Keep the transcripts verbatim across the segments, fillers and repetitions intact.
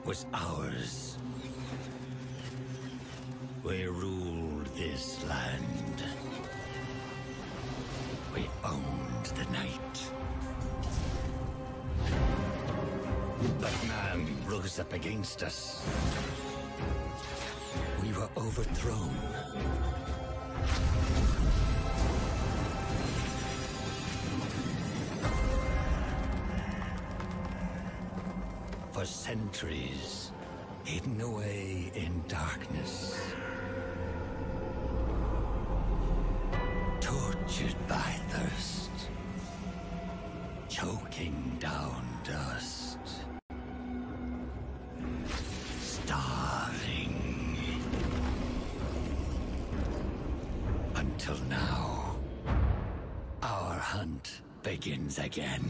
was ours. We ruled this land. We owned the night. But man rose up against us. We were overthrown. For centuries, hidden away in darkness. Tortured by thirst. Choking down dust. Starving. Until now, our hunt begins again.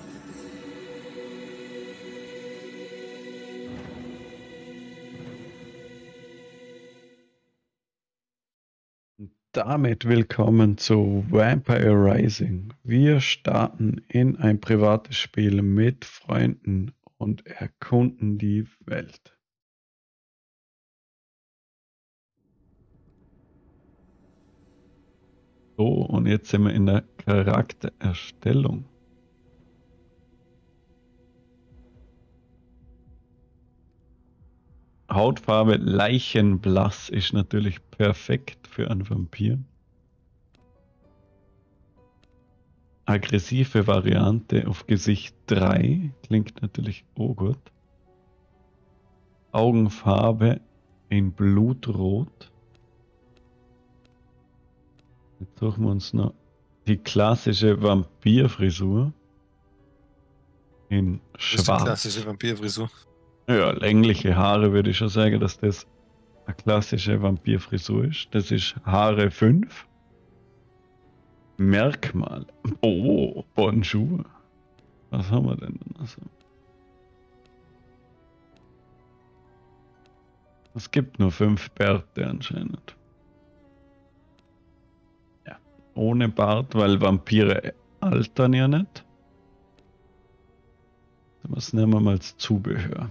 Damit willkommen zu Vampire Rising. Wir starten in ein privates Spiel mit Freunden und erkunden die Welt. So, und jetzt sind wir in der Charaktererstellung. Hautfarbe leichenblass ist natürlich perfekt für einen Vampir. Aggressive Variante auf Gesicht drei klingt natürlich oh gut. Augenfarbe in Blutrot. Jetzt suchen wir uns noch die klassische Vampirfrisur in Schwarz. Das ist die klassische Vampirfrisur. Ja, längliche Haare würde ich schon sagen, dass das eine klassische Vampirfrisur ist. Das ist Haare fünf. Merkmal. Oh, Bonjour. Was haben wir denn? Also, es gibt nur fünf Bärte anscheinend. Ja, ohne Bart, weil Vampire altern ja nicht. Was nehmen wir mal als Zubehör?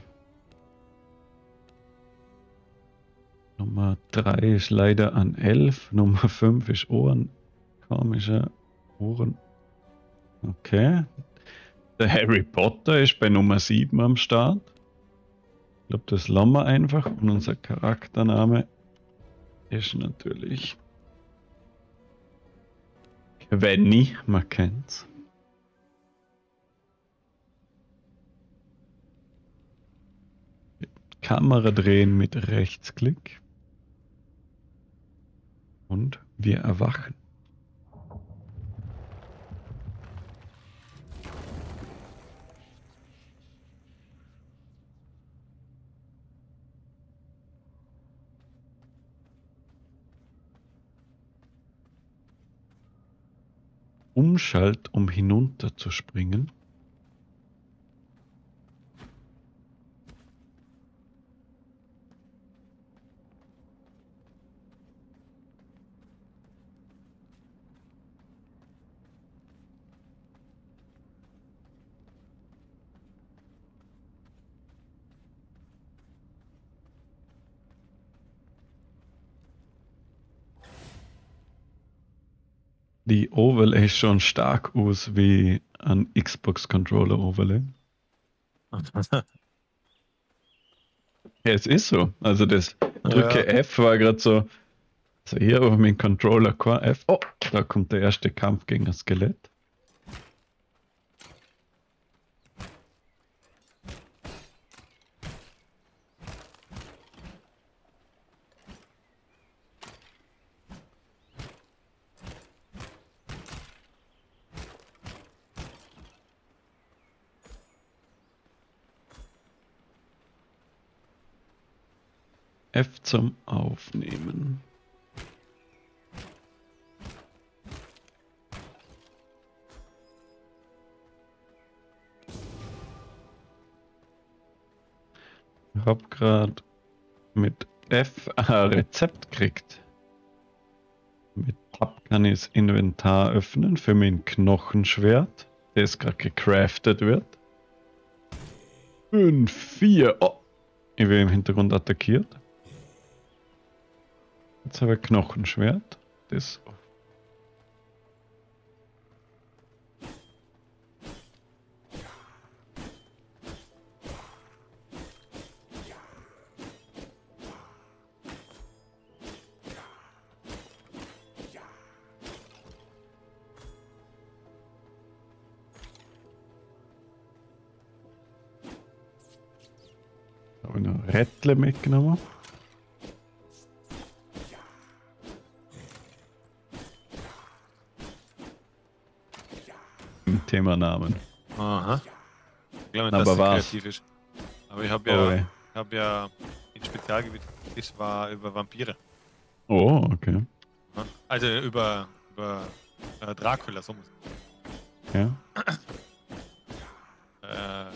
Nummer drei ist leider an elf. Nummer fünf ist Ohren. Komische Ohren. Okay. Der Harry Potter ist bei Nummer sieben am Start. Ich glaube, das lassen wir einfach. Und unser Charaktername ist natürlich Venny. Man kennt's. Kamera drehen mit Rechtsklick. Und wir erwachen. Umschalt, um hinunter zu springen. Die Overlay ist schon stark aus wie ein Xbox Controller Overlay. Ja, es ist so. Also das drücke ja. F war gerade so. Also hier auf meinem Controller kein F. Oh, da kommt der erste Kampf gegen das Skelett. F zum Aufnehmen. Ich hab grad mit F ein Rezept gekriegt. Mit Tab kann ich das Inventar öffnen für mein Knochenschwert, das gerade gecraftet wird. fünf, vier, oh, Ich werde im Hintergrund attackiert. Jetzt habe ich Knochenschwert. Das. Habe ich noch Rättle mitgenommen. Thema Namen. Aha. Ich glaube nicht, Aber dass sie was? kreativ ist. Aber ich habe ja, Oh, ey. ich hab ja ein Spezialgebiet, das war über Vampire. Oh, okay. Ja. Also über, über äh, Dracula, so muss ich Ja. äh,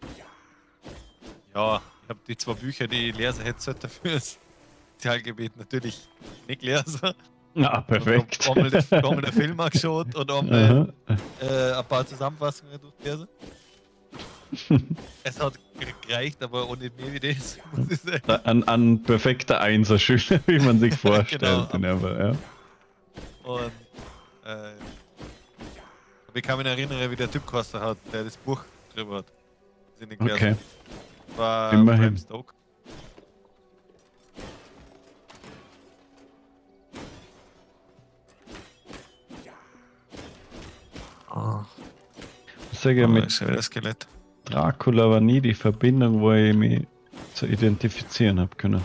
Ja, ich habe die zwei Bücher, die ich lesen hätte sollte für das Spezialgebiet natürlich nicht gelesen. Ah, perfekt. Und einmal den, einmal den Film angeschaut und einmal Aha. äh, ein paar Zusammenfassungen durchgelesen. Es hat gereicht, aber auch nicht mehr wie das, muss ich sagen. Ein, ein perfekter Einser-Schüler, wie man sich vorstellt. Genau. in der Fall, ja. Und äh, aber ich kann mich erinnern, wie der Typ gekostet hat, der das Buch drüber hat. Das ich nicht gelesen Okay. habe. War Immerhin. Bram Stoker. Ah, Ich sage ja, oh, mit ist ja das Skelett. Dracula war nie die Verbindung, wo ich mich zu identifizieren habe können.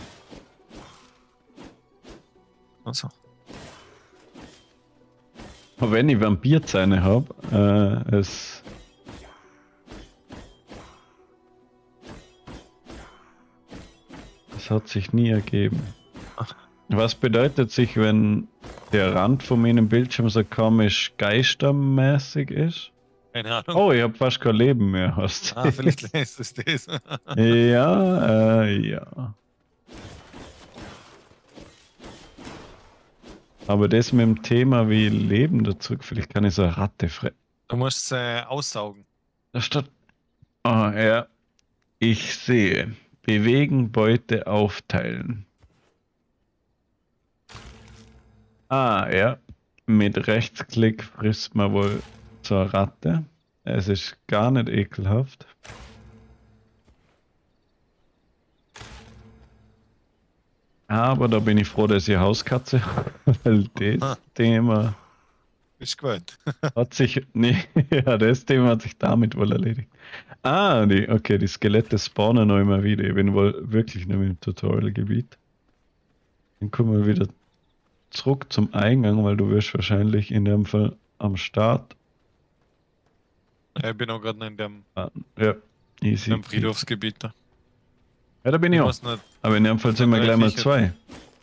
Also. Aber wenn ich Vampirzähne habe, äh, es. Es hat sich nie ergeben. Ach. Was bedeutet sich, wenn der Rand von meinem Bildschirm so komisch geistermäßig ist? Keine Ahnung. Oh, ich habe fast kein Leben mehr. Hast Ah, vielleicht ist es das. Ja, äh, ja. Aber das mit dem Thema wie Leben dazu, vielleicht kann ich so eine Ratte fressen. Du musst äh, aussaugen. Da steht. Ah, ja. Ich sehe. Bewegen, Beute aufteilen. Ah, ja. Mit Rechtsklick frisst man wohl zur Ratte. Es ist gar nicht ekelhaft. Aber da bin ich froh, dass ich Hauskatze habe, weil das Aha. Thema Ist gewöhnt. hat sich. Nee, ja, das Thema hat sich damit wohl erledigt. Ah, die, okay, die Skelette spawnen noch immer wieder. Ich bin wohl wirklich noch im Tutorial-Gebiet. Dann kommen wir wieder zurück zum Eingang, weil du wirst wahrscheinlich in dem Fall am Start. Ja, ich bin auch gerade in dem, Ah, ja, easy. dem Friedhofsgebiet da. Ja, da bin ich Ich auch. muss nicht, Aber in dem Fall sind wir drei gleich mal Viecher. zwei.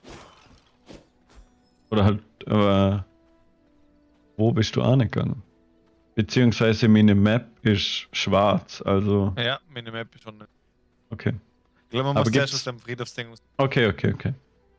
Oder halt, aber wo bist du angegangen? Beziehungsweise meine Map ist schwarz, also ja, meine Map ist schon nicht. okay. Ich glaube, man Aber muss zuerst gibt's- aus dem Friedhofsding. Okay, okay, okay.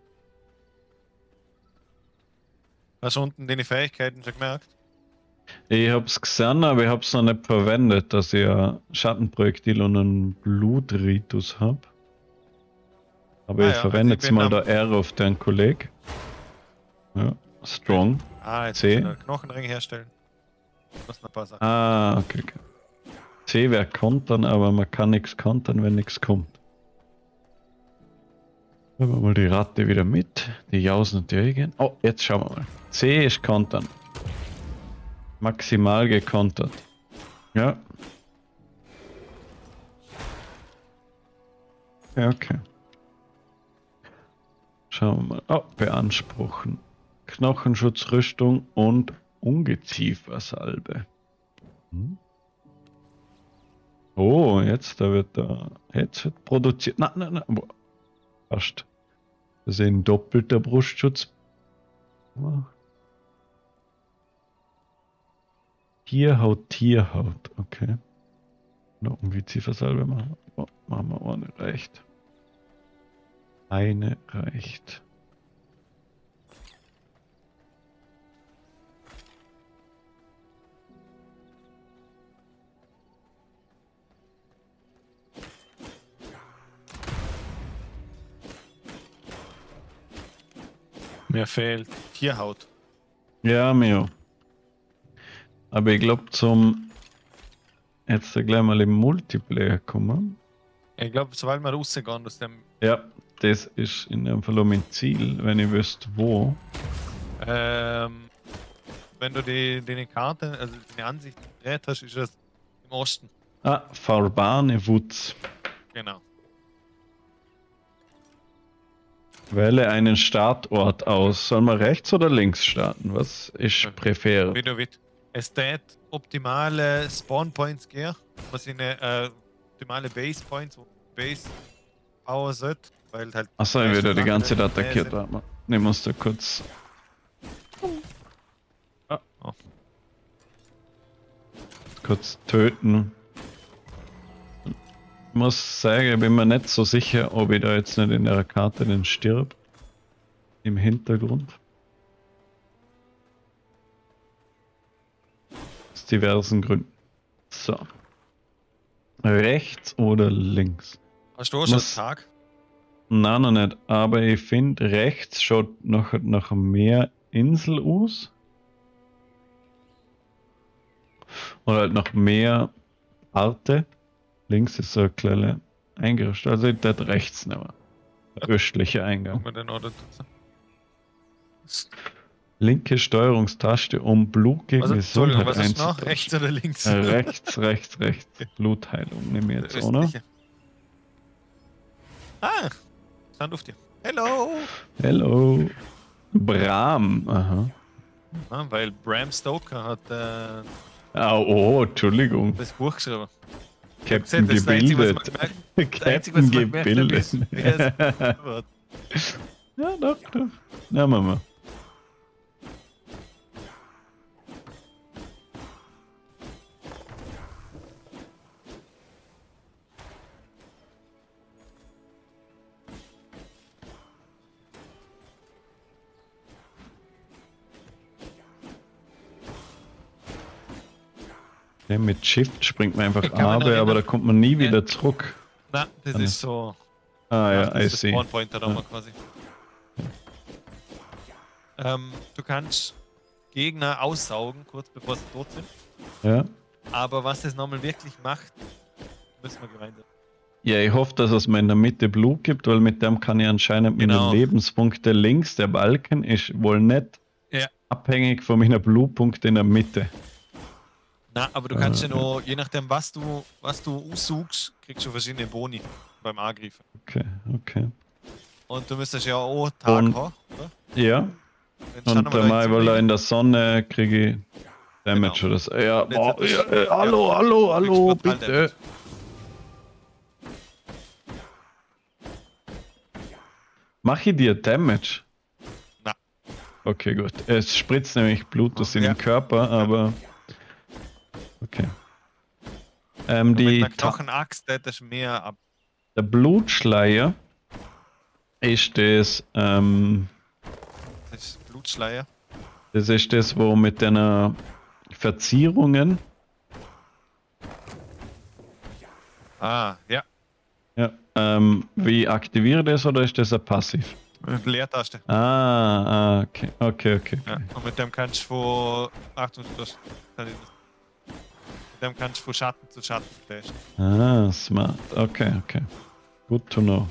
Hast du unten deine Fähigkeiten schon gemerkt? Ich hab's gesehen, aber ich hab's noch nicht verwendet, dass ich ein Schattenprojektil und einen Blutritus hab. Aber Ah ich ja, verwende also jetzt ich bin mal am- der R auf deinen Kollegen. Ja, strong. Ah, jetzt C. muss ich einen Knochenring herstellen. Ich muss noch ein paar Sachen. Ah, okay, okay. C wäre kontern, aber man kann nichts kontern, wenn nichts kommt. Nehmen wir mal die Ratte wieder mit. Die Jausen und die Regen. Oh, jetzt schauen wir mal. C ist kontern. Maximal gekontert. Ja. Ja, okay. Schauen wir mal. Oh, beanspruchen. Knochenschutzrüstung und Ungeziefersalbe. Hm? Oh, jetzt da wird da. Jetzt wird produziert. Nein, nein, nein. Fast. Wir sehen doppelter Brustschutz. Tierhaut, Tierhaut. Okay. Noch Ungeziefersalbe machen. Oh, machen wir ohne reicht. Eine reicht. Mir fehlt Tierhaut. Ja, mir. auch. Aber ich glaube zum jetzt gleich mal im Multiplayer kommen. Ich glaube, sobald wir rausgehen aus dem. Ja, das ist in dem Fall mein Ziel, wenn ich wüsste wo. Ähm, wenn du die, die Karte, also die Ansicht gedreht hast, ist es im Osten. Ah, Farbane Wutz. Genau. Wähle einen Startort aus. Soll man rechts oder links starten? Was ist Wie präferiert? du willst. Es tät optimale Spawn Points gehen. Was sind äh, optimale Base Points, wo Base Power sollte. Weil halt. Achso, ich werde die ganze Zeit attackiert. Warte mal. Ich muss da kurz. Ah. Oh. Kurz töten. Ich muss sagen, ich bin mir nicht so sicher, ob ich da jetzt nicht in der Karte den stirb. Im Hintergrund. Aus diversen Gründen. So. Rechts oder links? Hast du auch schon Muss- Tag? Nein, noch nicht. Aber ich finde, rechts schaut noch nach mehr Insel aus. Oder halt noch mehr Arte. Links ist so eine kleine Eingriff. Also ich würde rechts nehmen. Der östliche Eingang. Guck mal den Ort dazu. Linke Steuerungstaste, um Blut gegen Also, Entschuldigung, Gesundheit was ist noch? einzutauschen. Rechts oder links? Äh, rechts, rechts, rechts. Blutheilung nehme ich Der jetzt, oder? östliche. Ah! Stand auf dir. Hello! Hello. Bram. Aha. Ah, weil Bram Stoker hat äh, Ah, oh, Entschuldigung. das Buch geschrieben. Captain Das ist das Einzige, was man gebildet. gemerkt- das Einzige, was Captain man gemerkt hat, ist, gebildet. wie er es geschrieben hat. Ja, doch, doch. Na, Mama. Ja, mit Shift springt man einfach Ich kann mich ab, noch aber erinnern. da kommt man nie Ja. wieder zurück. Nein, das Dann ist ist- so. Ah ja, das I ist der see. Spawn Pointer da Ja. mal quasi. Ähm, du kannst Gegner aussaugen, kurz bevor sie tot sind. Ja. Aber was das nochmal wirklich macht, müssen wir gemeinsam. Ja, ich hoffe, dass es mir in der Mitte Blut gibt, weil mit dem kann ich anscheinend meine Genau. Lebenspunkte links, der Balken ist wohl nicht Ja. abhängig von meiner Blutpunkte in der Mitte. Na, aber du kannst Äh, ja noch, je nachdem, was du, was du aussuchst, kriegst du verschiedene Boni beim Angreifen. Okay, okay. Und du müsstest ja auch Tag Und- haben, oder? Ja, Wenn du schon und einmal einmal, dazu weil er liegst. in der Sonne kriege ich Damage Genau. oder so. Ja, Und jetzt boah, hat das- ja, äh, ja, hallo, hallo, du hallo, kriegst brutal bitte. Damage. Mach ich dir Damage? Na. Okay, gut. Es spritzt nämlich Blut aus Ja. seinem Körper, aber. Okay. Ähm, Und mit die einer Knochenaxt hättest du mehr ab. Der Blutschleier ist das, ähm, Das ist Blutschleier. das ist das, wo mit den Verzierungen, Ah, ja. ja, ähm, wie aktiviere ich das oder ist das ein Passiv? Leertaste. Ah, ah, okay, okay, okay. Ja. Und mit dem kannst du von. Achtung, das kann ich nicht. Mit dem kannst du von Schatten zu Schatten testen. Ah, smart, okay, okay. Good to know.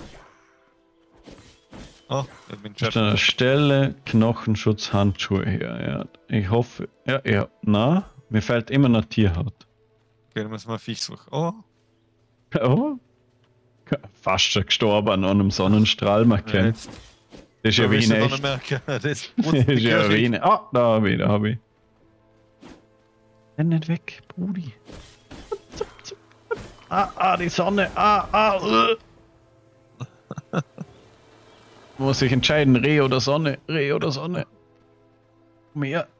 Oh, ich bin Ist schon. an der Stelle Knochenschutz Handschuhe her, ja. Ich hoffe, ja, ja, na, mir fällt immer noch Tierhaut. Okay, dann müssen wir Viech suchen. Oh, Oh, fast schon gestorben an einem Sonnenstrahl, man kennt. jetzt. Das ist ja Da wie wirst du in noch echt. merken. Das ist Das ist ja wie in... Ah, da hab ich, da hab ich. Renn nicht weg, Brudi. Ah, ah, die Sonne. Ah, ah. Uh. Muss ich entscheiden, Reh oder Sonne? Reh oder Sonne? Mehr.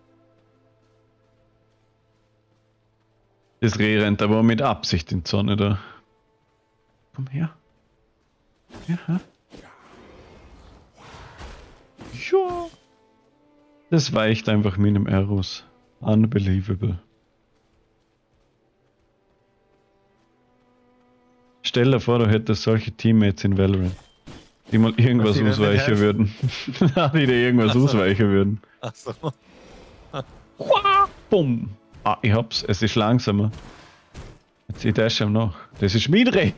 Das Reh rennt aber mit Absicht in die Sonne da. Komm her. Ja. Ja. Das weicht einfach meinem Eros. Unbelievable. Stell dir vor, du hättest solche Teammates in Valorant. Die mal irgendwas Dass die dir nicht ausweichen helfen? würden. Na, die dir irgendwas Ach so. ausweichen würden. Achso. Bumm! Ah, ich hab's. Es ist langsamer. Jetzt ich das schon noch. Das ist mein Reh.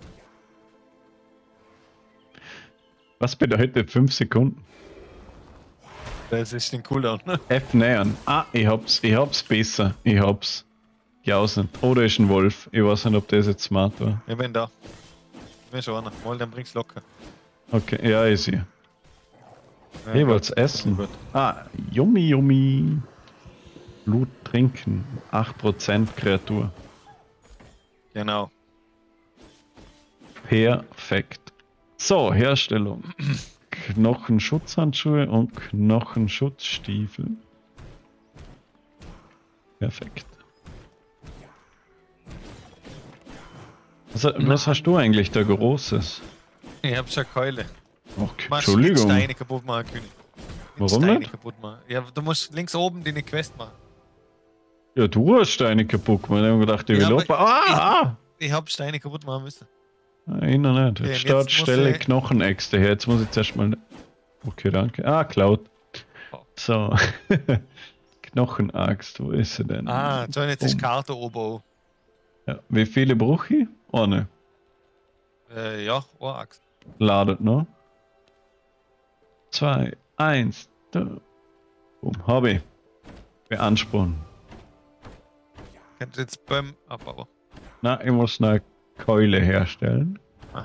Was bedeutet fünf Sekunden? Das ist den Cooldown. F nähern. Ah, ich hab's. Ich hab's besser. Ich hab's. Jausen. Oder ist ein Wolf. Ich weiß nicht, ob das jetzt smart war. Ich bin da. Ich bin schon einer. Mal, dann bring's locker. Okay, ja, ich sehe. Ja, Ich gut. wollt's essen. Gut. Ah, yummy, yummy. Blut trinken. acht Prozent Kreatur. Genau. Perfekt. So, Herstellung. Knochenschutzhandschuhe und Knochenschutzstiefel. Perfekt. Was, was hast du eigentlich da Großes? Ich hab schon Keule. Okay, Machst Entschuldigung. nicht Steine kaputt machen, König. Nicht Warum Steine nicht? kaputt machen. Ja, du musst links oben die Quest machen. Ja, du hast Steine kaputt gemacht. Ich hab gedacht, ich will Ja, aber opa. Ah, Ich hab Steine kaputt machen müssen. ah! Ich noch nicht. Okay, Jetzt und steht jetzt muss Stelle ich- Knochenäxte her. Jetzt muss ich zuerst mal. Okay, danke. Ah, Cloud. Oh. So. Knochenaxt, wo ist sie denn? Ah, so jetzt ist Boom. Karte oben. Ja. Wie viele brauche ich? Ohne. Äh, ja, Ohraxt. Ladet noch. Zwei, eins, da. Boom, hab ich. Beanspruchen. Könnt ihr jetzt beim Abbau. Na, ich muss eine Keule herstellen.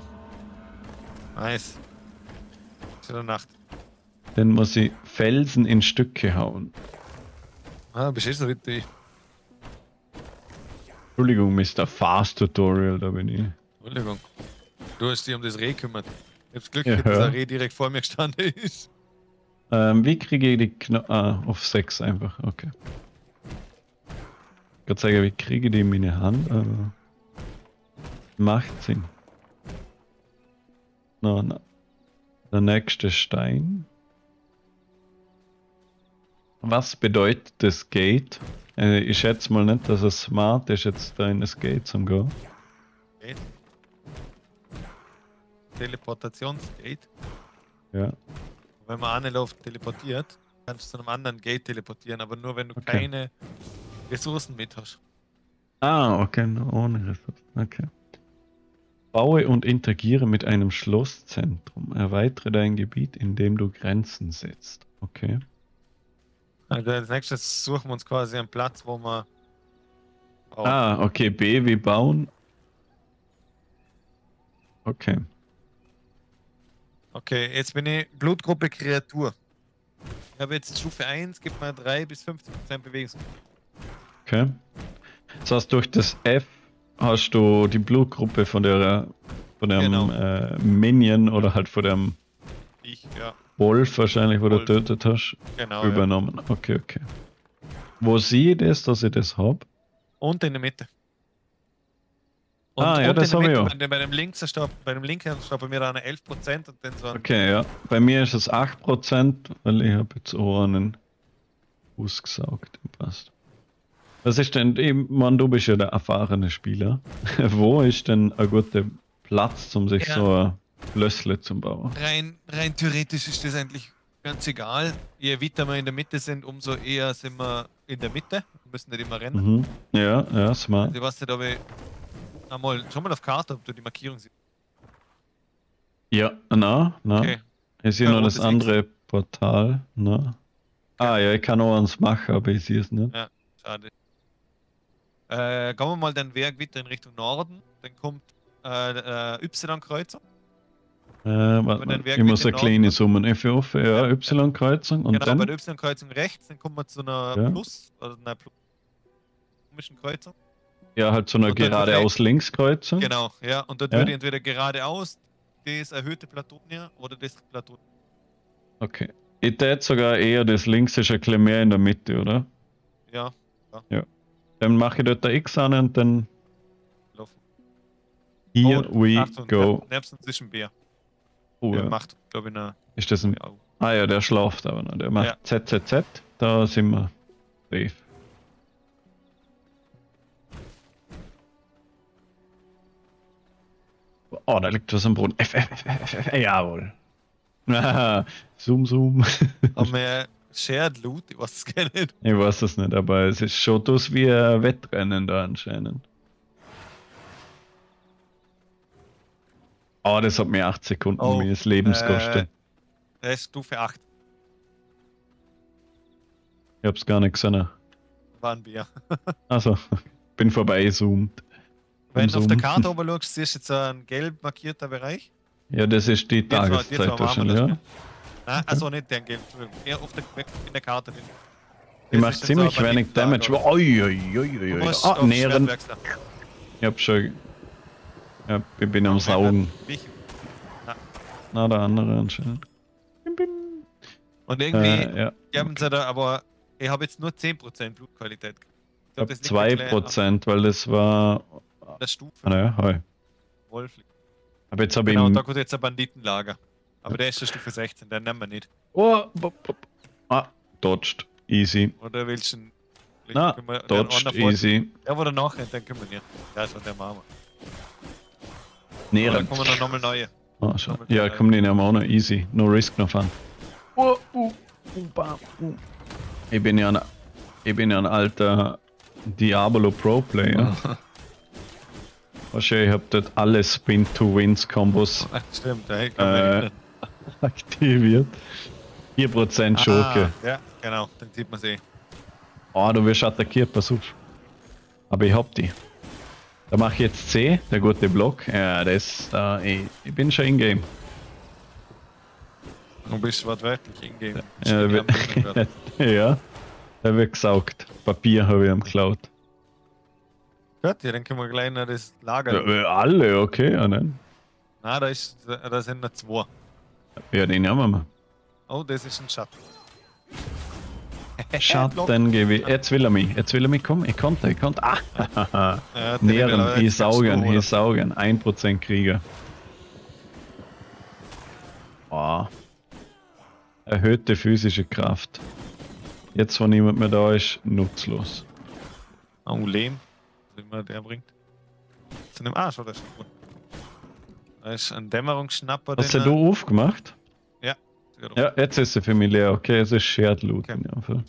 Nice. Ist in der Nacht. Dann muss ich Felsen in Stücke hauen. Ah, bist du eh so wie ich. Entschuldigung, Mister Fast Tutorial, da bin ich. Entschuldigung. Du hast dich um das Reh gekümmert. Ich hab's Glück, Ja. dass das Reh direkt vor mir gestanden ist. Ähm, wie kriege ich die Kno Ah, auf sechs einfach, okay. Ich kann sagen, wie kriege ich die in meine Hand, aber. Macht Sinn. Na, na. Der nächste Stein. Was bedeutet das Gate? Äh, ich schätze mal nicht, dass es smart ist, jetzt da in das Gate zum Gehen. Gate. Teleportationsgate. Ja. Wenn man eine Luft teleportiert, kannst du zu einem anderen Gate teleportieren, aber nur wenn du Okay. keine Ressourcen mit hast. Ah, okay, nur ohne Ressourcen. Okay. Baue und interagiere mit einem Schlosszentrum. Erweitere dein Gebiet, indem du Grenzen setzt. Okay. Also als nächstes suchen wir uns quasi einen Platz, wo wir. Oh, Ah, okay, B wie bauen. Okay. Okay, jetzt bin ich Blutgruppe Kreatur. Ich habe jetzt Stufe eins, gibt mir drei bis fünfzig Prozent Bewegung. Okay. Das heißt, durch das F hast du die Blutgruppe von der von dem Genau. äh, Minion oder halt von dem Ich, ja, Wolf wahrscheinlich, wo Wolf. du tötet hast, genau. Ja. übernommen. Okay, okay. Wo sehe ich das, dass ich das hab? Und in der Mitte. Ah, ja, und das in der hab ich Mitte, auch. Bei, bei dem links steht, bei dem linken steht bei mir eine elf Prozent und dann so ein. Okay, ja. Bei mir ist es acht Prozent, weil ich habe jetzt auch einen ausgesaugt. Passt. Was ist denn, ich meine, du bist ja der erfahrene Spieler. Wo ist denn ein guter Platz, um sich Ja. so ein Lössle zu bauen? Rein, rein theoretisch ist das eigentlich ganz egal. Je weiter wir in der Mitte sind, umso eher sind wir in der Mitte. Wir müssen nicht immer rennen. Mhm. Ja, ja, smart. Also ich weiß nicht, ob ich. Einmal, schau mal auf Karte, ob du die Markierung siehst. Ja, na, na. Okay. Ich sehe Ja, nur rotes das andere Portal, na. Ah ja, ich kann auch eins machen, aber ich sehe es nicht. Ja, schade. Äh, gehen wir mal den Weg weiter in Richtung Norden. Dann kommt äh, äh, Y-Kreuzung. Äh, warte, Wenn dann mal, wer ich muss mit eine den kleine Norden- Summen F offen, ja, Ja. Y-Kreuzung und Genau, bei dann. der Y-Kreuzung rechts, dann kommen wir zu einer Ja. Plus, oder einer Plus komischen Kreuzung. Ja, halt so eine Und dann geradeaus Linkskreuzung. Genau, ja. Und dort Ja. würde ich entweder geradeaus das erhöhte Plateau nehmen oder das Plateau. Okay. Ich tät sogar eher das links ist ein bisschen mehr in der Mitte, oder? Ja, Dann mache ich dort der X an und dann laufen. here Oh, we Achtung, go. Nebst zwischen Bär. Oh, Der ja. macht, glaube ich, eine. Ist das ein. Ja. Ah ja, der schlaft aber noch. Der macht Ja. Z Z Z. Da sind wir safe. Oh, da liegt was am Boden. F, F, F, F, F, F. Jawohl. Ah, zoom, zoom. Haben wir Shared Loot? Ich weiß es gar nicht. Ich weiß es nicht, aber es ist schon das wie ein Wettrennen da anscheinend. Oh, das hat mir acht Sekunden Oh, meines Lebens äh, gekostet. Der ist Stufe acht. Ich hab's gar nicht gesehen. War ein Bier. Also, bin vorbeizoomt. Wenn du auf der Zoomen. Karte oben schaust, siehst du jetzt ein gelb markierter Bereich. Ja, das ist die Jetzt war- jetzt Tageszeit war warm wahrscheinlich, das ja. Spiel. Nein, also nicht der gelb, Entschuldigung. Eher auf der, in der Karte. drin. Die Das macht ist jetzt ziemlich aber wenig nicht da, Damage. oder? Ui, ui, ui, Du ui. musst Ah, aufs näheren. Schwert wechseln. Ich hab schon. Ja, ich bin am Saugen. Mich. Na, der andere anscheinend. Bim, bim. Und irgendwie Äh, ja. geben sie da, aber ich habe jetzt nur zehn Prozent Blutqualität. Ich Ich glaub, hab das liegt zwei ein bisschen an Prozent, weil das war. der Stufe. Ah, naja, heu. Wolf. Aber jetzt habe Genau, ich. da kommt jetzt ein Banditenlager. Aber der ist der Stufe sechzehn, den nehmen wir nicht. Oh, bop, bop. Ah, dodged. Easy. Oder willst du einen- Na, können wir den dodged, anderen vor- easy. Der, wo danach rennt, den können wir nicht. Ja, das war der Mama. Oder Näherend. kommen noch nochmal neue. Ah, schau. Ja, komm, den haben wir auch noch easy. No risk, no fun. Oh, oh, oh, bam, oh. Ich bin ja ein, ich bin ja ein alter Diablo Pro Player. Wahrscheinlich, ich hab dort alle Spin-to-Wins-Kombos Stimmt, ey, kann Äh, mich erinnern. aktiviert. vier Prozent Schurke. Ah, ja, genau, dann sieht man sie. Oh, du wirst attackiert, pass auf. Aber ich hab die. Da mach ich jetzt C, der gute Block. Ja, das, äh, ich, ich bin schon in-game. Du bist wortwörtlich in-game. Ja, Ja, ja, der wird gesaugt. Papier habe ich am geklaut. Gut, ja, dann können wir gleich noch das Lager. Ja, äh, alle, okay, ja, nein. Nein, da, ist, da sind noch zwei. Ja, den haben wir mal. Oh, das ist ein Schatten. Block. Schatten gebe ich. Jetzt will er mich. Jetzt will er mich kommen. Ich konnte, ich konnte. Ah! Ja, der Nähren, will aber ich jetzt saugen, kannst du, ich oder? saugen. ein Prozent Krieger. Oh. Erhöhte physische Kraft. Jetzt, wo niemand mehr da ist, nutzlos. Oh, Lehm. Was immer der bringt. Zu dem Arsch, oder? Da ist ein Dämmerungsschnapper. Hast den du er- da aufgemacht? Ja. Ja, jetzt ist sie für mich leer. Okay, es ist Shared Loot. Okay. in dem Fall.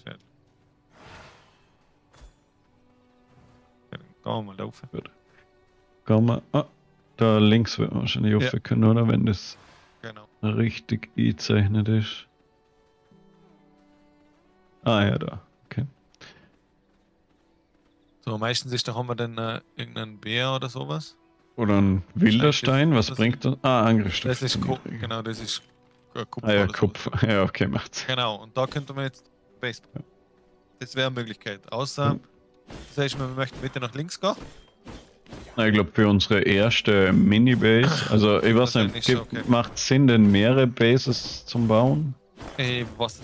Gehen wir mal rauf. Kann man. Ah, da links wird man wahrscheinlich Ja. rauf können, oder? Wenn das Genau. richtig eingezeichnet ist. Ah ja, da. Okay. So, meistens ist da haben wir dann äh, irgendeinen Bär oder sowas. Oder ein wilder Scheint Stein, was das- bringt das? Ah, Angriffsstoff. Das ist zum Kupfer. Kriegen. Genau, das ist äh, Kupfer. Ah ja, oder Kupfer. sowas. Ja, okay, macht's. Genau, und da könnte man jetzt Base. Das wäre eine Möglichkeit. Außer, Mhm. das heißt, wir möchten bitte nach links gehen. Na, ich glaube, für unsere erste Mini-Base, also ich weiß Wahrscheinlich nicht, schon, gibt, okay. macht Sinn, denn mehrere Bases zum Bauen? Äh, was?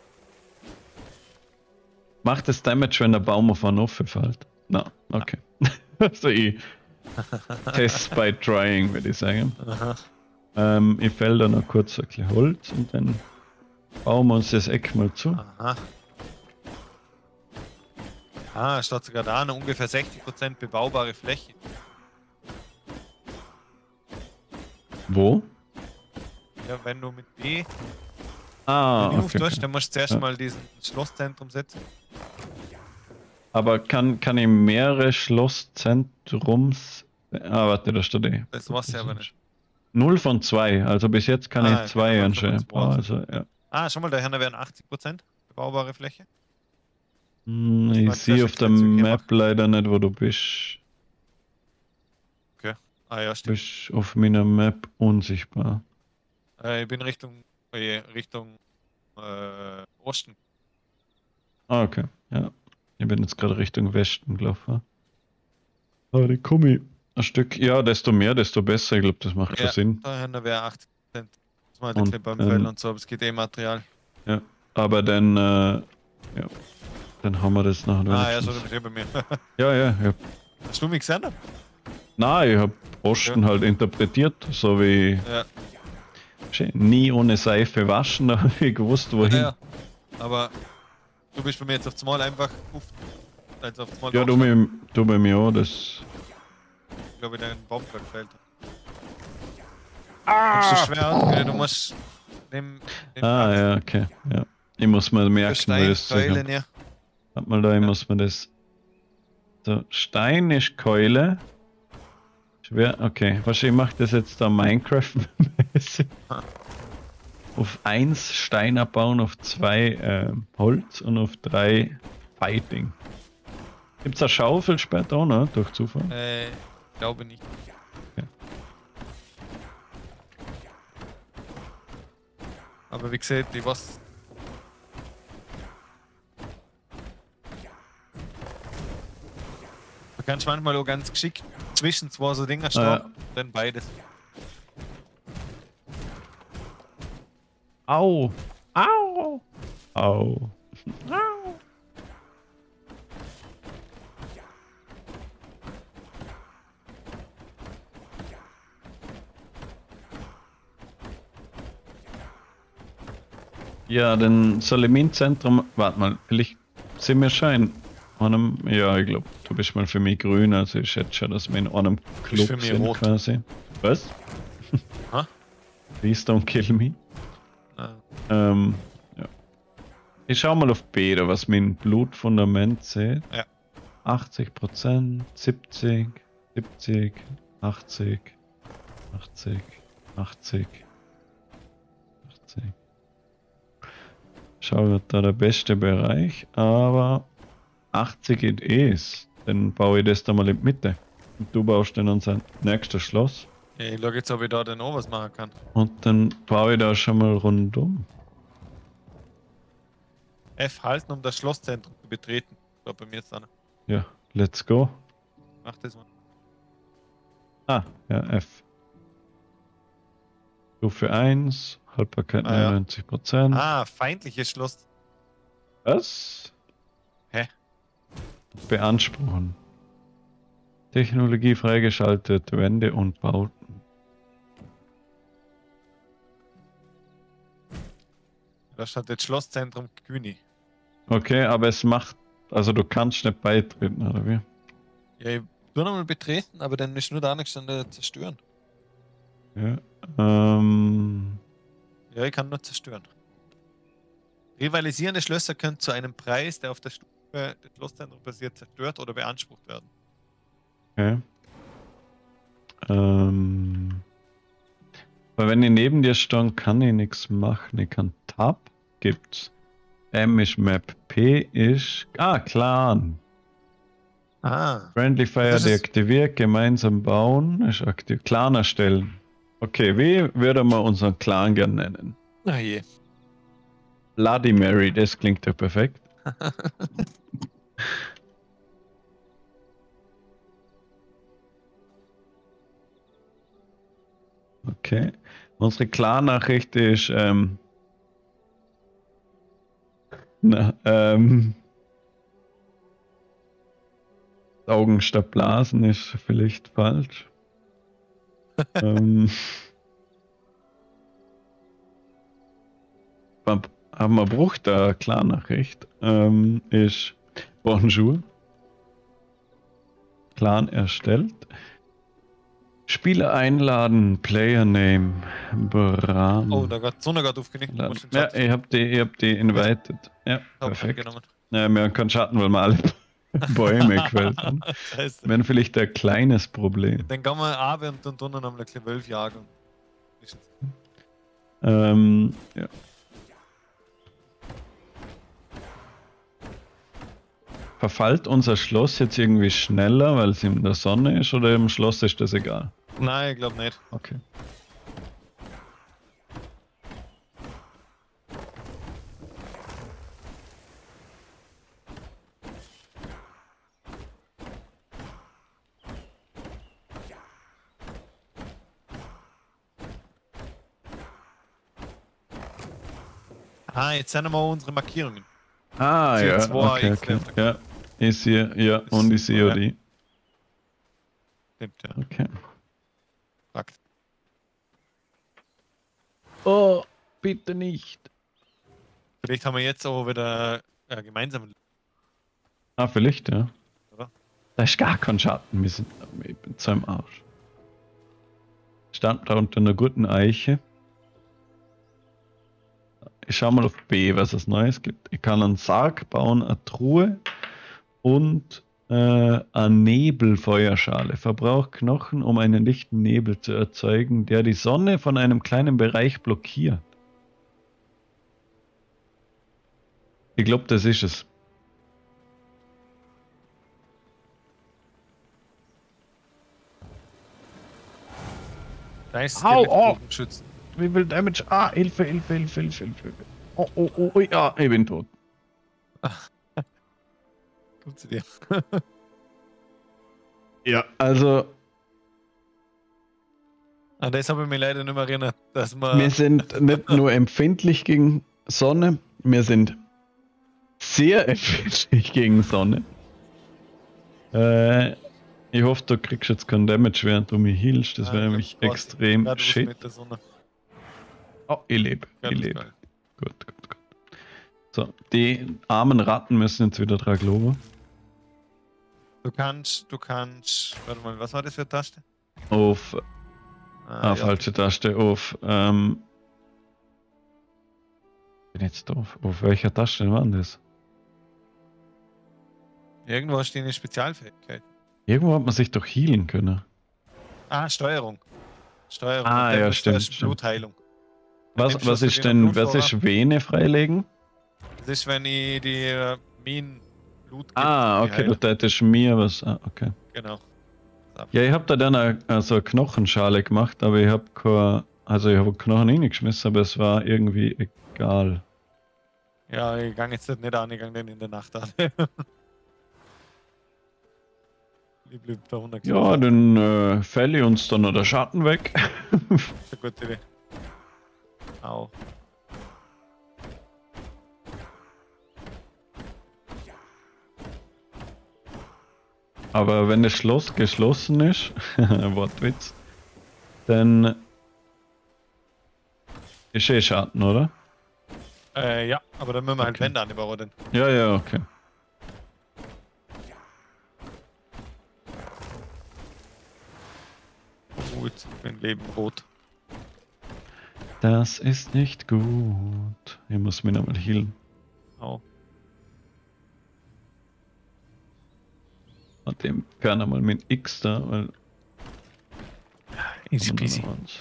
Macht es Damage, wenn der Baum auf einen Offen fällt? Na, okay. Also ich test by trying, würde ich sagen. Aha. Ähm, ich fäll da noch kurz ein bisschen Holz und dann bauen wir uns das Eck mal zu. Aha. Ah, steht sogar da eine ungefähr sechzig Prozent bebaubare Fläche. Wo? Ja, wenn du mit B Ah, den Move okay, tust, okay. dann musst du zuerst Ja. mal diesen Schlosszentrum setzen. Aber kann, kann ich mehrere Schlosszentrums... Ah, warte, da steht eh. Das war's ja aber nicht. Null von zwei, also bis jetzt kann Ah, ich zwei genau, anscheinend null von bauen. zwei. Also, ja. Ah, schon mal, daher wären achtzig Prozent bebaubare Fläche. Hm, Muss ich man sehe zuerst auf der den Zug hier Map leider nicht, wo du bist. Ah ja, Du stimmt. bist auf meiner Map unsichtbar. Äh, ich bin Richtung, äh, Richtung äh, Osten. Ah, okay. Ja. Ich bin jetzt gerade Richtung Westen gelaufen. Aber die komme ich ein Stück. Ja, desto mehr, desto besser. Ich glaube, das macht schon Ja. Sinn. Daher wäre achtzig Prozent. Das mal Und, ein beim ähm, Fell und so, aber es geht eh Material. Aber dann, äh, ja. Dann haben wir das nachher. Ah ja, so wenigstens. du bist eh bei mir. ja, ja, ja. Hast du mich gesehen? Nein, ich habe Osten halt interpretiert, so wie Ja. Schön, nie ohne Seife waschen, da habe ich gewusst, wohin. Ja, Ja, ja. Aber du bist bei mir jetzt aufs Mal einfach uff, also aufs Mal du, mir, du bei mir auch, das. Ich glaube, dein Baum gerade gefällt. Ah! Hast du schwer? Ja, du musst Nimm, nimm Ah, Platz. ja, okay. Ja. Ich muss mal merken, Stein, wo das Keule, zu. ne? Warte mal da, ich Ja. muss man das. So, Stein ist Keule. Schwer, okay. Wahrscheinlich macht das jetzt da Minecraft-mäßig. Ah. Auf eins Stein abbauen, auf zwei äh, Holz und auf drei Fighting. Gibt's eine Schaufel später auch noch, durch Zufall? Äh, glaube nicht. Okay. Aber wie gesagt, ich weiß. Du kannst manchmal auch ganz geschickt zwischen zwei so Dinger stehen, ja. dann beides. Au! Au! Au! Au! Ja, dann soll im Zentrum. Warte mal, vielleicht sind wir schon in einem. Ja, ich glaube, du bist mal für mich grün, also ich schätze schon, dass wir in einem Club für mich sind rot. quasi. Was? Ha? Please don't kill me. Ah. Ähm, ja. Ich schau mal auf Beta, was mein Blutfundament sieht. Ja. achtzig Prozent, siebzig, siebzig, achtzig, achtzig, achtzig, achtzig. Schau, wird da der beste Bereich, aber achtzig geht es. Dann baue ich das da mal in die Mitte. Und du baust dann unser nächstes Schloss. Ja, ich schau jetzt, ob ich da dann auch was machen kann. Und dann baue ich da schon mal rundum. F halten, um das Schlosszentrum zu betreten. Ich glaube bei mir jetzt an. Ja, let's go. Mach das mal. Ah, ja, F. Stufe eins, Haltbarkeit Ah, ja. neunundneunzig Prozent. Ah, feindliches Schloss. Was? Hä? Beanspruchen. Technologie freigeschaltet, Wände und Bauten. Da steht jetzt Schlosszentrum Kühni. Okay, aber es macht, also du kannst nicht beitreten, oder wie? Ja, ich tu nochmal betreten, aber dann ist nur da nichts an der zerstören. Ja, ähm, Ja, ich kann nur zerstören. Rivalisierende Schlösser können zu einem Preis, der auf der Stufe des Schlosszentrums basiert, zerstört oder beansprucht werden. okay. Ähm, aber wenn ich neben dir stehe, kann ich nichts machen. Ich kann Tab, gibt's. M ist Map, P ist, ah, Clan. Ah. Friendly Fire Das ist- deaktiviert, gemeinsam bauen, ist aktiv. Clan erstellen. Okay, wie würde man unseren Clan gern nennen? Na je. Bloody Mary, das klingt ja perfekt. Okay. Unsere Clan-Nachricht ist, ähm, na, ähm, Augen statt Blasen ist vielleicht falsch. ähm, haben wir Bruch der Clan-Nachricht. Ähm, ist Bonjour. Clan erstellt. Spieler einladen, Player Name, Bram. Oh, da hat Sonne gerade aufgenickt. Ja, ich hab die, ich hab die invited. Ja, perfekt. Genommen. Ja, wir haben keinen Schatten, weil wir alle Bäume gefällt haben. Scheiße. Wir haben vielleicht ein kleines Problem. Dann gehen wir runter und dann drinnen haben wir ein bisschen Wölfe jagen. Ist jetzt- Ähm, ja. Verfallt unser Schloss jetzt irgendwie schneller, weil es in der Sonne ist, oder im Schloss ist das egal? Nein, ich glaube nicht. Okay. Ah, jetzt sind wir unsere Markierungen. Ah, C ja, zwei okay, X okay. Left. Ja, ich sehe, ja, und ich sehe auch Ja. die. Stimmt, ja. Okay. Fakt. Oh, bitte nicht. Vielleicht haben wir jetzt auch wieder äh, gemeinsam. Ah, vielleicht, ja. Oder? Da ist gar kein Schatten, wir sind ich bin zu einem Arsch. Stand da unter einer guten Eiche. ich schau mal auf B, was es Neues gibt. Ich kann einen Sarg bauen, eine Truhe und äh, eine Nebelfeuerschale. Verbraucht Knochen, um einen lichten Nebel zu erzeugen, der die Sonne von einem kleinen Bereich blockiert. Ich glaube, das ist es. Nice Au, oh. schützen. Wie viel Damage? Ah, Hilfe, Hilfe, Hilfe, Hilfe, Hilfe. Oh, oh, oh, oh, ja, ich bin tot. Tut sie dir. Ja, also, An das habe ich mich leider nicht mehr erinnert, dass man. wir sind nicht nur empfindlich gegen Sonne, wir sind sehr empfindlich gegen Sonne. Äh, ich hoffe, du kriegst jetzt keinen Damage, während du mich healst. Das Ja, wäre ich nämlich glaub, extrem gerade was shit. mit der Sonne. Oh, ich lebe, ich Ganz lebe. geil. Gut, gut, gut. So, die armen Ratten müssen jetzt wieder dran glauben. Du kannst, du kannst. Warte mal, was war das für eine Taste? Auf, Ah, ah, ja. falsche Taste, auf, ähm. Bin jetzt doof. Auf welcher Taste war denn das? Irgendwo hast du eine Spezialfähigkeit. Irgendwo hat man sich doch healen können. Ah, Steuerung. Steuerung. Ah, Und dann ja, ist stimmt, zuerst stimmt. Blutheilung. Was, nimmst was du ist dir denn, noch was Blut ist Vene freilegen? Das ist, wenn ich die äh, Minen Blut gebe, Ah, die okay, heilen. du hättest mir was. Ah, okay. Genau. Ja, ich hab da dann eine, also eine Knochenschale gemacht, aber ich hab keine, also ich habe Knochen reingeschmissen, aber es war irgendwie egal. Ja, ich gang jetzt nicht an, ich gang den in der Nacht an. Ich blieb da runter. Ja, dann äh, fälle ich uns dann noch der Schatten weg. Das ist eine gute Idee. Au. Aber wenn das Schloss geschlossen ist, Wortwitz, dann ist eh Schatten, oder? Äh, ja, aber dann müssen wir halt Okay. Wände anbauen. Ja, ja, okay. Gut, mein Leben rot. Das ist nicht gut. Ich muss mich nochmal healen. Au. Und dem gerne mal mit X da, weil. Easy peasy.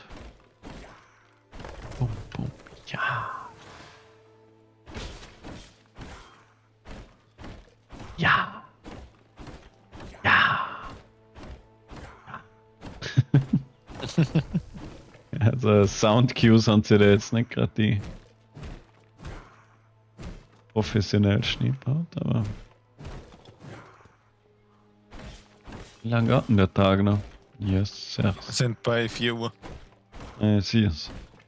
Bum, bum. Ja. Ja. Ja. Also Sound Cues haben sie da jetzt nicht gerade die professionellsten gebaut, aber wie lange geht denn der Tag noch? Yes, Wir sir. sind bei vier Uhr. Äh, sieh es.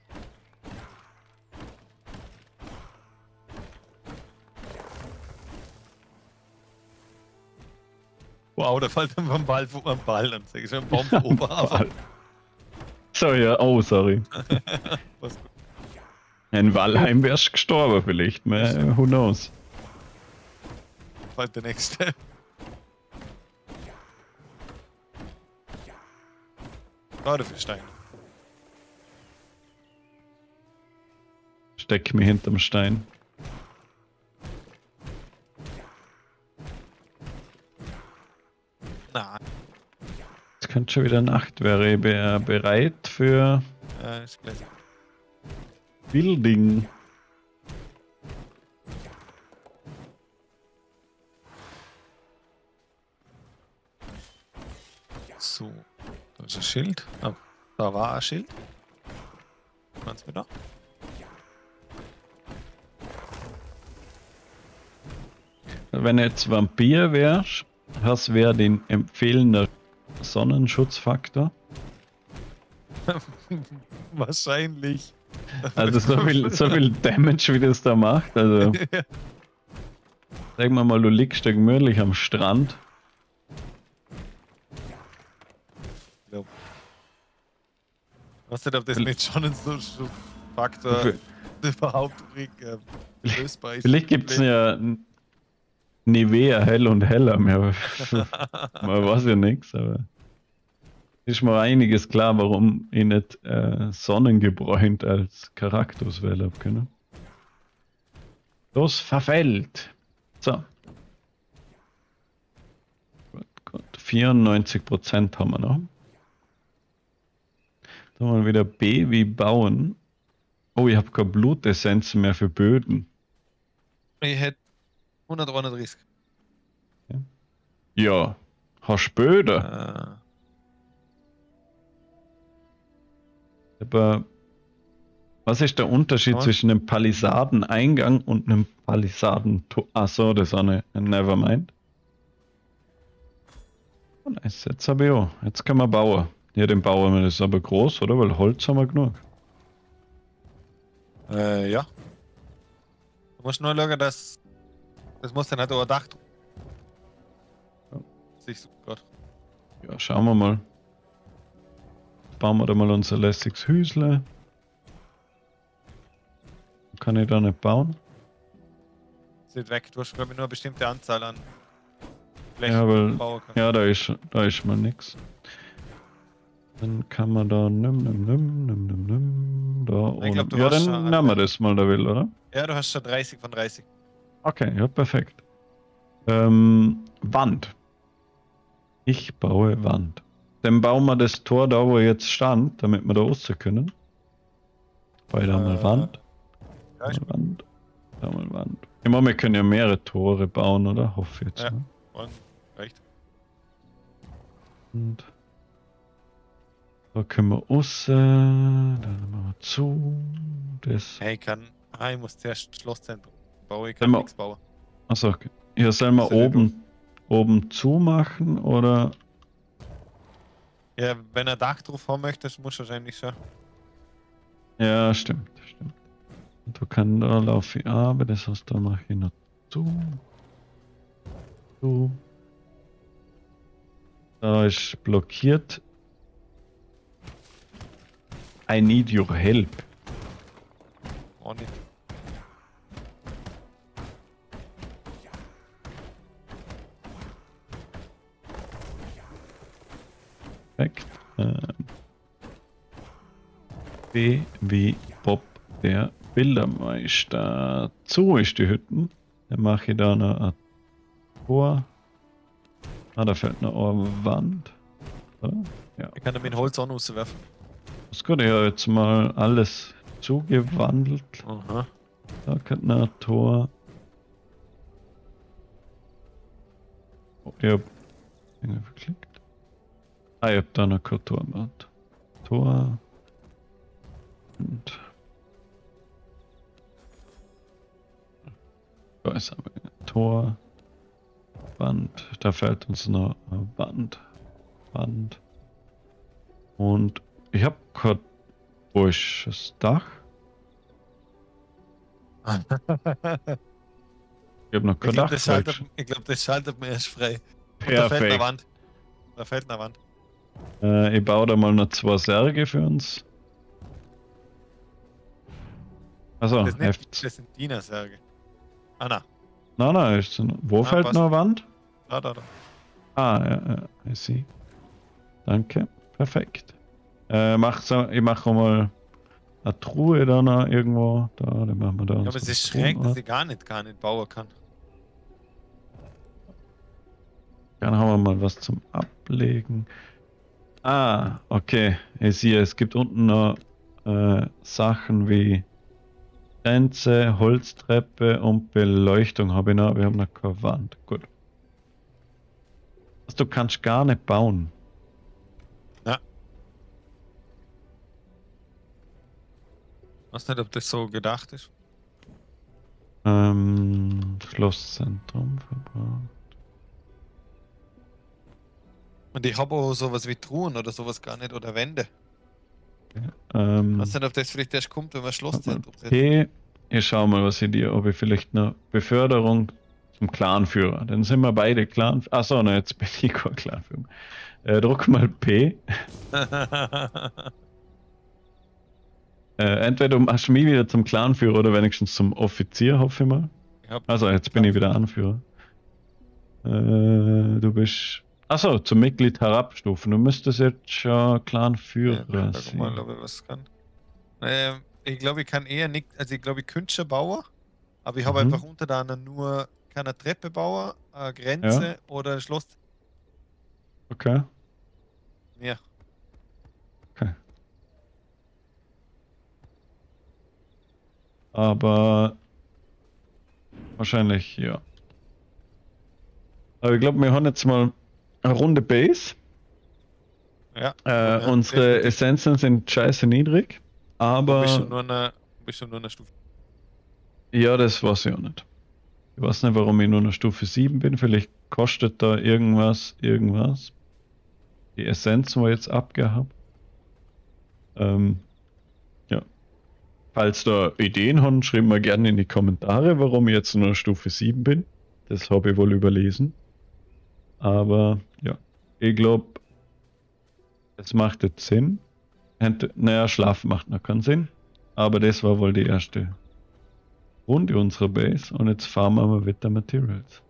Wow, da fällt einfach ein Ball vom Ball. Dann sag ich schon, ein Baum vom Oberarm. So, ja, oh, sorry. Was gut. In Valheim wärst du gestorben vielleicht, man, who knows. Fällt der nächste. Gerade für Stein. Steck mich hinterm Stein. Na, Es könnte schon wieder Nacht, wäre ich be bereit für äh, ist gleich. Building. So, da ist ein Schild. Ah, da war ein Schild. Kannst du mir da? Wenn du jetzt Vampir wärst, was wäre den empfehlender Sonnenschutzfaktor? Wahrscheinlich. Also so viel, so viel Damage, wie das da macht. Also sagen wir mal, du liegst da gemütlich am Strand. Ja. Was nicht, ob das mit schon ein so so Faktor überhaupt äh, lösbar ist. Vielleicht gibt es ja Nivea hell und heller mehr. Man weiß ja nichts, aber ist mir einiges klar, warum ich nicht äh, sonnengebräunt als Charakter wählen habe können. Das verfällt. So. Gut, gut. vierundneunzig Prozent haben wir noch. Dann mal wieder B wie bauen. Oh, ich habe keine Blutessenzen mehr für Böden. Ich hätte hunderteinunddreißig. Ja, hast du Böden? Äh, Aber was ist der Unterschied Was? zwischen einem Palisadeneingang und einem Palisadentor? Achso, das ist eine Nevermind. Oh, nice, jetzt habe ich auch. Jetzt können wir bauen. Ja, den bauen wir. Das ist aber groß, oder? Weil Holz haben wir genug. äh, ja. Du musst nur schauen, dass. Das muss dann halt überdacht. Ja. Siehst du Gott. Ja, schauen wir mal. Bauen wir da mal unser lässiges Hüsle. Kann ich da nicht bauen? Sieht weg. Du hast, glaube ich, nur eine bestimmte Anzahl an Flächen, Ja, die weil, du bauen kannst. ja, da ist, da ist mal nix. Dann kann man da nimm, nimm, nimm, nimm, nimm, nimm, da Ich glaub, oben. du Ja, hast dann schon nehmen wir alle. das mal, da will, oder? Ja, du hast schon dreißig von dreißig. Okay, ja, perfekt. Ähm, Wand. Ich baue Wand. Dann bauen wir das Tor da, wo jetzt stand, damit wir da raus können. Bei da mal Äh, Wand. Ja, Da ich mal Wand. Da mal Wand. Ich meine, wir können ja mehrere Tore bauen, oder? Hoffe ich jetzt. Ja. Ne? und reicht. Und da können wir raus. Dann machen wir zu. Das. Hey, ich kann. Ah, ich muss zuerst das Schlosszentrum bauen. Ich Wenn kann wir- nichts bauen. Achso, okay. Hier sollen wir Das ist ja oben, oben zumachen oder? Ja, wenn er Dach drauf haben möchtest, muss wahrscheinlich schon. Ja, stimmt, stimmt. Und du kannst da laufe ich ab, das heißt, da mache ich noch zu. Zu. Da ist blockiert. I need your help. Auch nicht. Perfekt. Ähm. B wie Bob, der Bildermeister. Zu ist die Hütten. Dann mache ich da noch ein Tor. Ah, da fällt noch eine Wand. Oder? Ja. Ich kann da mit Holz auch noch rauswerfen. Das ist gut, ich habe jetzt mal alles zugewandelt. Aha. Da könnte noch ein Tor. Oh, ich hab Dinge verklickt. Ah, ich hab da noch kein Tor gemacht. Tor. Und da ist aber ein Tor. Wand. Da fällt uns noch eine Wand. Wand. Und ich hab kein. Wo ist das Dach? Ich hab noch kein Ich glaube, Dach. das, schaltet- falsch. ich glaub, das schaltet mir erst frei. Und da fällt eine Perfekt. Wand. Da fällt eine Wand. Äh, ich baue da mal noch zwei Särge für uns. Also, Das, ist nicht, Heft. das sind Dienersärge. Ah, na. Nein, nein, ist, wo Ah, fällt passt. noch eine Wand? Da, da, da. Ah, ja, ja, ich sehe. Danke, perfekt. Äh, mach so, ich mache mal eine Truhe da noch irgendwo. Da, dann machen wir da. Ja, aber unsere es ist Truhen schräg, dass auf. ich gar nicht, gar nicht bauen kann. Dann haben wir mal was zum Ablegen. Ah, okay. Ich sehe, es gibt unten noch äh, Sachen wie Grenze, Holztreppe und Beleuchtung habe ich noch. Wir haben noch keine Wand. Gut. Also, du kannst gar nicht bauen. Ja. Ich weiß nicht, ob das so gedacht ist. Ähm, Schlosszentrum verbraucht. Und ich habe auch sowas wie Truhen oder sowas gar nicht oder Wände. Ähm, Ich weiß nicht, ob das vielleicht erst kommt, wenn wir ein Schlosszentrum setzen. okay, ich schau mal, was ich dir, ob ich vielleicht eine Beförderung zum Clanführer. Dann sind wir beide Clan. Achso, na, jetzt bin ich kein Clanführer. Äh, druck mal P. Äh, entweder du machst mich wieder zum Clanführer oder wenigstens zum Offizier, hoffe ich mal. Ich hab, Also, jetzt bin ich wieder Anführer. Äh, du bist. Achso, zum Mitglied herabstufen. Du müsstest jetzt schon Clanführer ja, sag sein. mal, ob ich was kann. Ähm, ich glaube, ich kann eher nicht. Also, ich glaube, ich könnte schon bauen. Aber ich habe Mhm. einfach unter der anderen nur keine Treppe bauen, eine Grenze Ja. oder ein Schloss. Okay. Ja. Okay. Aber wahrscheinlich, ja. Aber ich glaube, wir haben jetzt mal eine runde Base. Ja. Äh, ja, unsere definitiv. Essenzen sind scheiße niedrig. Du bist schon Aber nur eine, du bist schon nur eine Stufe. ja, das weiß ich auch nicht. Ich weiß nicht, warum ich nur eine Stufe sieben bin. Vielleicht kostet da irgendwas, irgendwas. Die Essenzen, die ich jetzt abgehabt. Ähm, ja. Falls da Ideen haben, schreibt mal gerne in die Kommentare, warum ich jetzt nur Stufe sieben bin. Das habe ich wohl überlesen. Aber ja, ich glaube, es macht jetzt Sinn. Hätte, naja, Schlafen macht noch keinen Sinn. Aber das war wohl die erste Runde unserer Base. Und jetzt farmen wir wieder Materials.